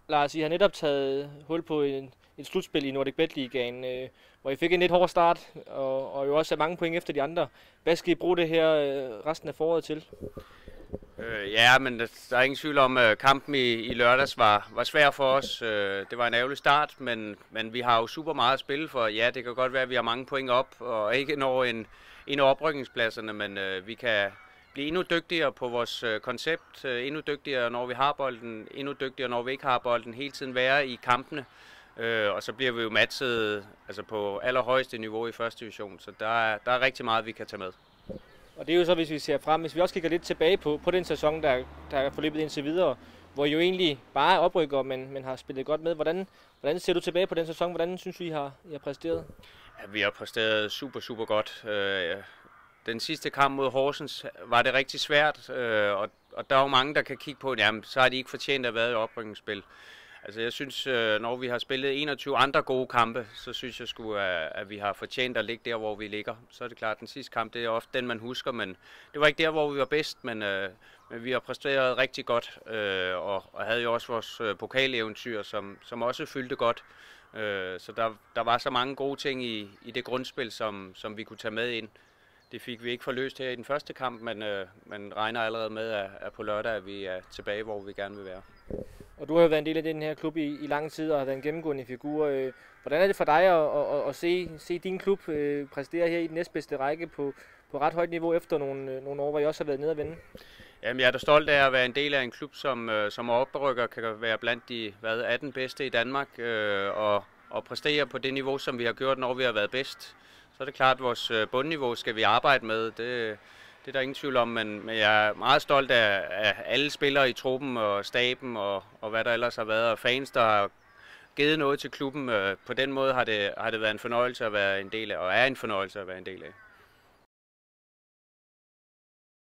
Lars, I har netop taget hul på et slutspil i Nordic Bet Ligaen, hvor I fik en lidt hård start, og jo også er mange point efter de andre. Hvad skal I bruge det her resten af foråret til? Ja, men der er ingen tvivl om, at kampen i lørdags var svær for os. Det var en ærgerlig start, men vi har jo super meget at spille for. Ja, det kan godt være, at vi har mange point op, og ikke når en af oprykningspladserne, men vi kan blive endnu dygtigere på vores koncept, endnu dygtigere, når vi har bolden, endnu dygtigere, når vi ikke har bolden, hele tiden være i kampene. Og så bliver vi jo matchet altså på allerhøjeste niveau i første division, så der er rigtig meget, vi kan tage med. Og det er jo så, hvis vi ser frem, hvis vi også kigger lidt tilbage på den sæson, der er forløbet indtil videre, hvor I jo egentlig bare er oprykker, men har spillet godt med. Hvordan ser du tilbage på den sæson? Hvordan synes du, I har præsteret? Ja, vi har præsteret super godt. Den sidste kamp mod Horsens var det rigtig svært, og der er jo mange, der kan kigge på, jamen, så har de ikke fortjent at have været i oprykningsspil. Altså jeg synes, når vi har spillet 21 andre gode kampe, så synes jeg sgu, at vi har fortjent at ligge der, hvor vi ligger. Så er det klart, at den sidste kamp, det er ofte den, man husker, men det var ikke der, hvor vi var bedst, men vi har præsteret rigtig godt, og havde jo også vores pokaleventyr, som også fyldte godt. Så der var så mange gode ting i det grundspil, som vi kunne tage med ind. Det fik vi ikke forløst her i den første kamp, men man regner allerede med, at på lørdag at vi er tilbage, hvor vi gerne vil være. Og du har jo været en del af den her klub i lang tid og har været en gennemgående figur. Hvordan er det for dig at se din klub præstere her i den næstbedste række på ret højt niveau efter nogle år, hvor I også har været nede at vende? Jamen, jeg er da stolt af at være en del af en klub, som oprykker, kan være blandt de 18 bedste i Danmark og præstere på det niveau, som vi har gjort, når vi har været bedst. Så er det klart, at vores bundniveau skal vi arbejde med. Det er der ingen tvivl om, men jeg er meget stolt af alle spillere i truppen og staben og hvad der ellers har været, og fans, der har givet noget til klubben. På den måde har det været en fornøjelse at være en del af, og er en fornøjelse at være en del af.